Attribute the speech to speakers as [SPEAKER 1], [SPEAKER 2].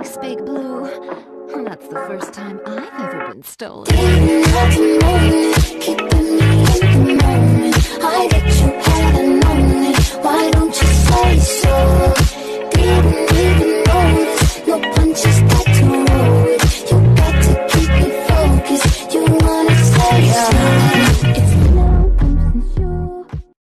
[SPEAKER 1] Thanks, Big Blue. That's the first time I've ever been stolen.